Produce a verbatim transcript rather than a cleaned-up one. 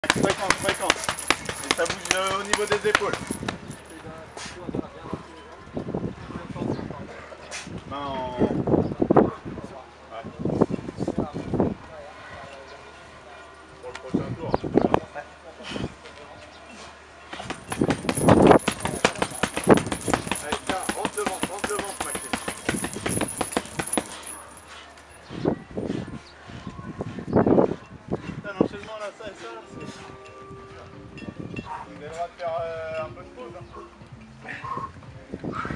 Fréquence, fréquence. Et ça bouge euh, au niveau des épaules. Main en... Ouais. Pour le prochain tour. Allez, tiens, rentre devant, rentre devant, Maxime. Putain, l'enchaînement là, ça et ça, là, c'est... Vous avez le droit de faire euh, un peu de pause. Hein.